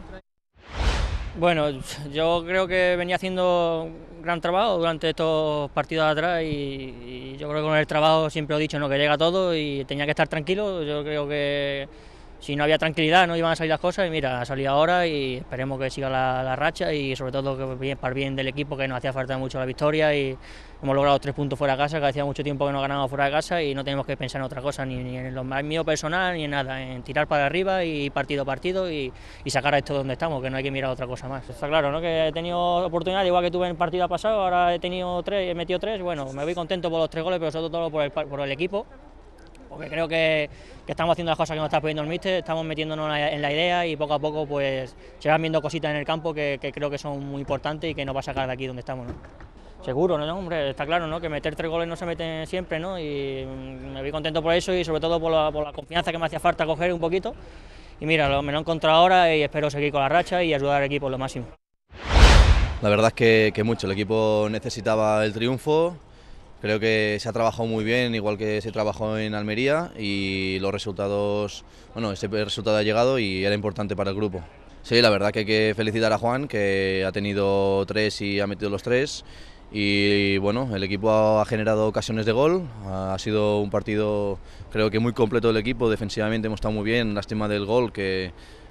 Bueno, yo creo que venía haciendo un gran trabajo durante estos partidos de atrás y, y yo creo que con el trabajo siempre he dicho, ¿no?, que llega todo y tenía que estar tranquilo. Yo creo que si no había tranquilidad no iban a salir las cosas y mira, ha salido ahora y esperemos que siga la, la racha y sobre todo que para el bien del equipo, que nos hacía falta mucho la victoria y hemos logrado tres puntos fuera de casa, que hacía mucho tiempo que no ganábamos fuera de casa y no tenemos que pensar en otra cosa, ni, ni en lo mío personal ni en nada, en tirar para arriba y partido a partido y, y sacar a esto donde estamos, que no hay que mirar otra cosa más. Está claro, ¿no?, que he tenido oportunidad, igual que tuve en el partido pasado, ahora he tenido tres, he metido tres, bueno, me voy contento por los tres goles, pero sobre todo por el, por el equipo, porque creo que, que estamos haciendo las cosas que nos está pidiendo el míster, estamos metiéndonos en la idea y poco a poco pues se van viendo cositas en el campo que, que creo que son muy importantes y que nos va a sacar de aquí donde estamos, ¿no? Seguro, ¿no? Hombre, está claro, ¿no?, que meter tres goles no se meten siempre, ¿no? Y me voy contento por eso y sobre todo por la, por la confianza que me hacía falta coger un poquito. Y mira, lo, me lo he encontrado ahora y espero seguir con la racha y ayudar al equipo lo máximo. La verdad es que, que mucho, el equipo necesitaba el triunfo. Creo que se ha trabajado muy bien, igual que se trabajó en Almería, y los resultados, bueno, ese resultado ha llegado y era importante para el grupo. Sí, la verdad que hay que felicitar a Juan, que ha tenido tres y ha metido los tres, y bueno, el equipo ha generado ocasiones de gol, ha sido un partido creo que muy completo del equipo, defensivamente hemos estado muy bien, lástima del gol que,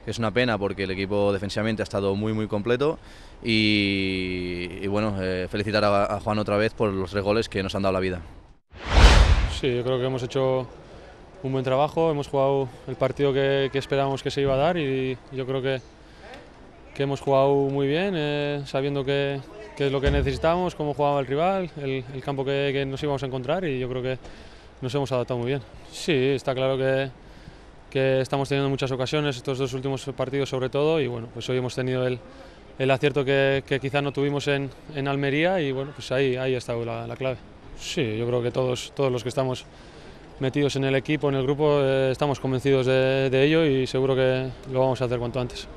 que es una pena porque el equipo defensivamente ha estado muy muy completo y, y bueno, eh, felicitar a, a Juan otra vez por los tres goles que nos han dado la vida. Sí, yo creo que hemos hecho un buen trabajo, hemos jugado el partido que, que esperábamos que se iba a dar y yo creo que, que hemos jugado muy bien, eh, sabiendo que, que es lo que necesitábamos, cómo jugaba el rival, el, el campo que, que nos íbamos a encontrar y yo creo que nos hemos adaptado muy bien. Sí, está claro que, que estamos teniendo muchas ocasiones, estos dos últimos partidos sobre todo, y bueno, pues hoy hemos tenido el, el acierto que, que quizás no tuvimos en, en Almería y bueno, pues ahí, ahí ha estado la, la clave. Sí, yo creo que todos, todos los que estamos metidos en el equipo, en el grupo, eh, estamos convencidos de, de ello y seguro que lo vamos a hacer cuanto antes.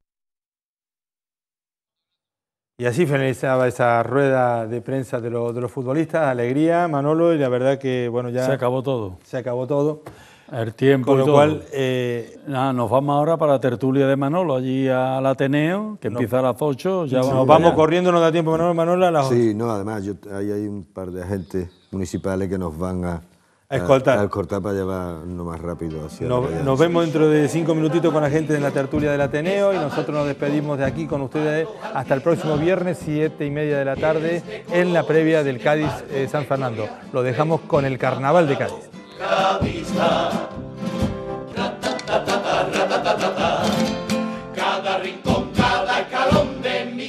Y así finalizaba esa rueda de prensa de, lo, de los futbolistas, alegría, Manolo, y la verdad que bueno, ya... Se acabó todo. Se acabó todo. El tiempo Con y lo todo. cual... Eh, Nada, nos vamos ahora para la tertulia de Manolo, allí al Ateneo, que no, empieza a las ocho. Ya nos vamos, vamos allá. corriendo, nos da tiempo, Manolo, Manolo a las ocho. Sí, no, además yo, ahí hay un par de agentes municipales que nos van a... A escoltar. A, a escoltar para llevarnos más rápido hacia Nos, la nos vemos dentro de cinco minutitos con la gente de la tertulia del Ateneo y nosotros nos despedimos de aquí con ustedes hasta el próximo viernes, siete y media de la tarde, en la previa del Cádiz eh, San Fernando. Lo dejamos con el Carnaval de Cádiz.